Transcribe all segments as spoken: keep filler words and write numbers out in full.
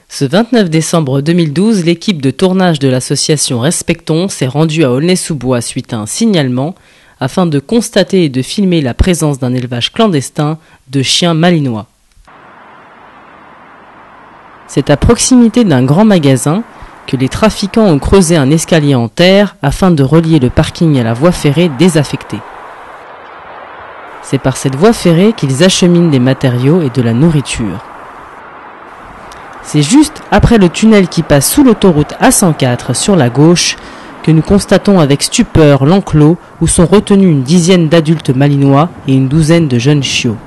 Ce vingt-neuf décembre deux mille douze, l'équipe de tournage de l'association Respectons s'est rendue à Aulnay-sous-Bois suite à un signalement afin de constater et de filmer la présence d'un élevage clandestin de chiens malinois. C'est à proximité d'un grand magasin que les trafiquants ont creusé un escalier en terre afin de relier le parking à la voie ferrée désaffectée. C'est par cette voie ferrée qu'ils acheminent des matériaux et de la nourriture. C'est juste après le tunnel qui passe sous l'autoroute A cent quatre sur la gauche que nous constatons avec stupeur l'enclos où sont retenus une dizaine d'adultes malinois et une douzaine de jeunes chiots.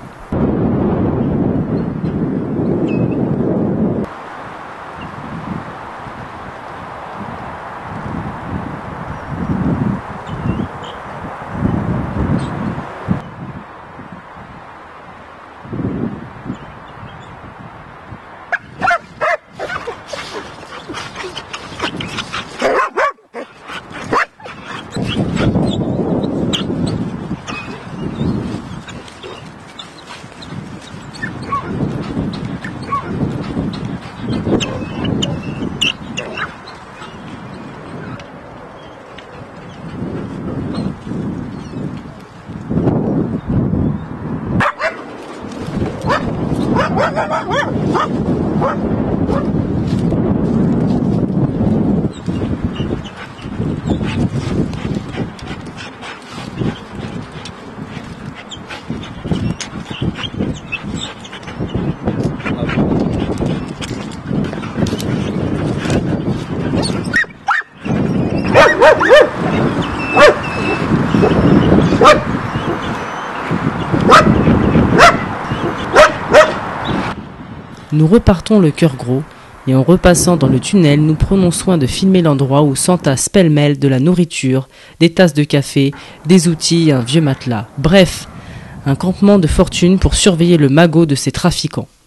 Nous repartons le cœur gros et en repassant dans le tunnel, nous prenons soin de filmer l'endroit où s'entassent pêle-mêle de la nourriture, des tasses de café, des outils et un vieux matelas. Bref, un campement de fortune pour surveiller le magot de ces trafiquants.